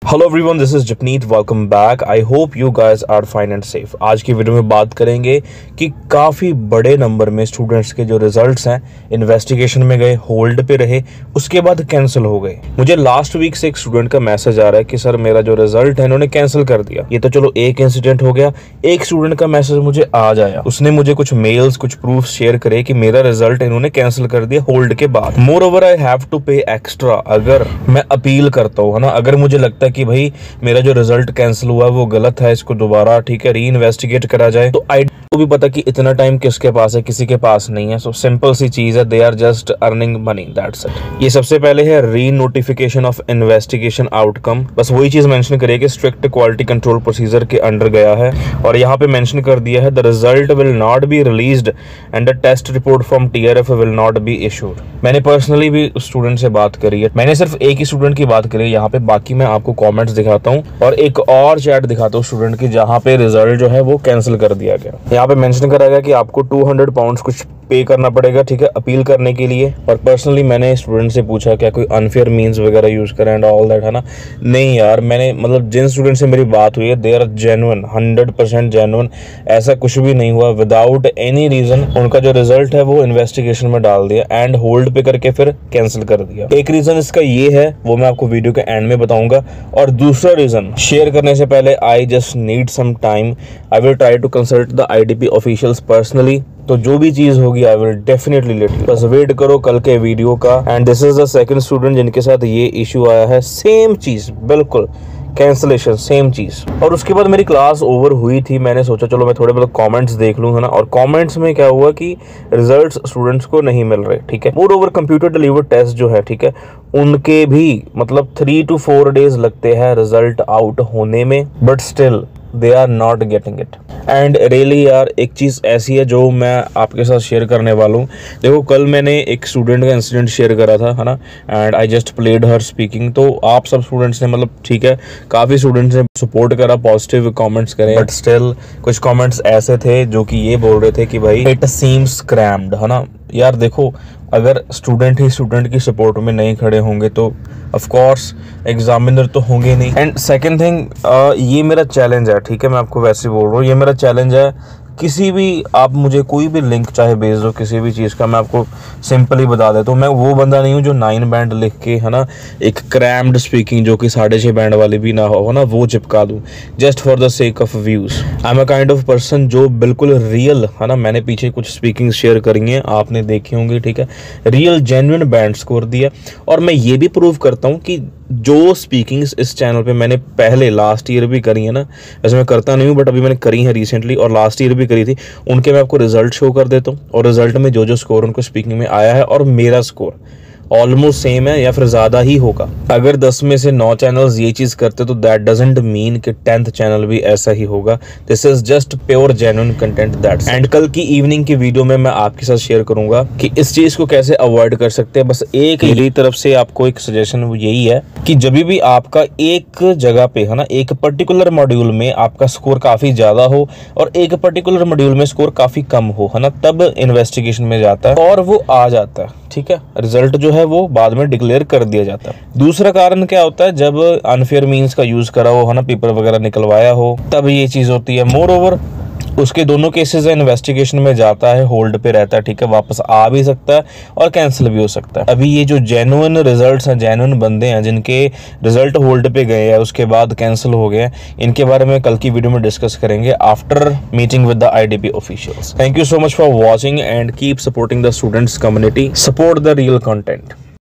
Hello everyone, this is Japneet. Welcome back. I hope you guys are fine and safe. आज की video में बात करेंगे कि काफ़ी बड़े नंबर में स्टूडेंट्स के जो रिजल्ट्स हैं इन्वेस्टिगेशन में गए, होल्ड पे रहे, उसके बाद कैंसिल हो गए। मुझे लास्ट वीक से एक स्टूडेंट का मैसेज आ रहा है कि सर मेरा जो रिजल्ट है इन्होंने कैंसिल कर दिया। ये तो चलो एक इंसिडेंट हो गया। एक स्टूडेंट का मैसेज मुझे आज आया, उसने मुझे कुछ मेल्स, कुछ प्रूफ शेयर करे कि मेरा रिजल्ट इन्होंने कैंसिल कर दिया होल्ड के बाद। Moreover I have to pay extra अगर मैं अपील करता हूँ, है ना। अगर मुझे लगता है कि भाई मेरा जो रिजल्ट कैंसिल हुआ वो गलत है, इसको दोबारा ठीक है री इन्वेस्टिगेट करा जाए, तो आई को भी पता कि इतना टाइम किसके पास है, किसी के पास नहीं है। सो सिंपल सी चीज है, they are just earning money, that's it. ये सबसे पहले है री नोटिफिकेशन ऑफ इन्वेस्टिगेशन आउटकम। बस वही चीज मेंशन करिए कि स्ट्रिक्ट क्वालिटी कंट्रोल प्रोसीजर के अंडर गया है, और यहाँ पे मेंशन कर दिया है the result will not be released and the test report from TRF will not be issued. मैंने पर्सनली भी स्टूडेंट से बात करी है, मैंने सिर्फ एक ही स्टूडेंट की बात करी है यहाँ पे, बाकी मैं आपको कॉमेंट्स दिखाता हूँ और एक और चैट दिखाता हूँ स्टूडेंट की जहाँ पे रिजल्ट जो है वो कैंसिल कर दिया गया। यहाँ पे मेंशन करा गया कि आपको 200 पाउंड कुछ पे करना पड़ेगा, ठीक है, अपील करने के लिए। और पर्सनली मैंने स्टूडेंट से पूछा क्या कोई अनफेयर मीन्स वगैरह यूज करें एंड ऑल दैट, है ना। नहीं यार, मैंने मतलब जिन स्टूडेंट से मेरी बात हुई है दे आर जेन्युइन, 100% जेन्युइन। ऐसा कुछ भी नहीं हुआ, विदाउट एनी रीजन उनका जो रिजल्ट है वो इन्वेस्टिगेशन में डाल दिया एंड होल्ड पे करके फिर कैंसिल कर दिया। एक रीजन इसका ये है, वो मैं आपको वीडियो के एंड में बताऊंगा, और दूसरा रीजन शेयर करने से पहले I just need some time. I will try to consult the IDP officials personally, तो जो भी चीज होगी I will definitely let you. बस वेट करो कल के वीडियो का। And this is the second student जिनके साथ ये इशू आया है, सेम चीज, बिल्कुल कैंसिलेशन, सेम चीज। और उसके बाद मेरी क्लास ओवर हुई थी, मैंने सोचा चलो मैं थोड़े मतलब कमेंट्स देख लूँ, है ना। और कमेंट्स में क्या हुआ कि रिजल्ट्स स्टूडेंट्स को नहीं मिल रहे, ठीक है। Moreover computer delivered test जो है, ठीक है, उनके भी मतलब 3 to 4 डेज लगते हैं रिजल्ट आउट होने में, but still they are not getting it. And really यार, एक चीज़ ऐसी है जो मैं आपके साथ शेयर करने वाला हूँ। देखो, कल मैंने एक स्टूडेंट का इंसिडेंट शेयर करा था, है ना, and I just played her speaking. तो आप सब स्टूडेंट्स ने मतलब ठीक है, काफ़ी स्टूडेंट्स ने सपोर्ट करा, पॉजिटिव कमेंट्स करे, बट स्टिल कुछ कमेंट्स ऐसे थे जो कि ये बोल रहे थे कि भाई इट सीम्स क्रैम्ड, है ना। यार देखो, अगर स्टूडेंट ही स्टूडेंट की सपोर्ट में नहीं खड़े होंगे तो ऑफ कोर्स एग्जामिनर तो होंगे नहीं। एंड सेकंड थिंग, ये मेरा चैलेंज है, ठीक है, मैं आपको वैसे बोल रहा हूँ, ये मेरा चैलेंज है। किसी भी आप मुझे कोई भी लिंक चाहे भेज दो किसी भी चीज़ का, मैं आपको सिंपली बता देता हूँ। मैं वो बंदा नहीं हूँ जो 9 बैंड लिख के, है ना, एक क्रैम्ड स्पीकिंग जो कि 6.5 बैंड वाली भी ना हो ना, वो चिपका दूँ just for the sake of views. I am a kind of person जो बिल्कुल रियल, है ना, मैंने पीछे कुछ स्पीकिंग शेयर करी हैं, आपने देखी होंगी, ठीक है, रियल जेन्युइन बैंड स्कोर दिया। और मैं ये भी प्रूव करता हूँ कि जो स्पीकिंग्स इस चैनल पे मैंने पहले लास्ट ईयर भी करी है ना, वैसे मैं करता नहीं हूँ बट अभी मैंने करी है रिसेंटली, और लास्ट ईयर भी करी थी, उनके मैं आपको रिजल्ट शो कर देता हूँ। और रिजल्ट में जो जो स्कोर उनको स्पीकिंग में आया है और मेरा स्कोर ऑलमोस्ट सेम है या फिर ज़्यादा ही होगा। अगर 10 में से 9 चैनल्स ये चीज़ करते तो दैट डजंट मीन कि 10th चैनल भी ऐसा ही होगा। This is just pure genuine content, that's. And कल की इवनिंग की वीडियो में मैं आपके साथ शेयर करूंगा कि इस चीज़ को कैसे अवॉइड कर सकते हैं। बस एक मेरी तरफ से आपको एक सजेशन यही है कि जब भी आपका एक जगह पे, है ना, एक पर्टिकुलर मॉड्यूल में आपका स्कोर काफ़ी ज़्यादा हो और एक पर्टिकुलर मॉड्यूल में स्कोर काफ़ी कम हो, है ना, तब इन्वेस्टिगेशन में जाता है और वो आ जाता है, ठीक है। रिजल्ट जो है वो बाद में डिक्लेयर कर दिया जाता है। दूसरा कारण क्या होता है, जब अनफेयर मीन्स का यूज करा हो, है ना, पेपर वगैरह निकलवाया हो, तब ये चीज होती है। मोर ओवर उसके दोनों केसेस इन्वेस्टिगेशन में जाता है, होल्ड पे रहता है, ठीक है, वापस आ भी सकता है और कैंसिल भी हो सकता है। अभी ये जो जेन्युइन रिजल्ट्स हैं, जेन्युइन बंदे हैं जिनके रिजल्ट होल्ड पे गए हैं उसके बाद कैंसिल हो गए, इनके बारे में कल की वीडियो में डिस्कस करेंगे after meeting with the IDP officials. Thank you so much for watching and keep supporting the students community, support the real content.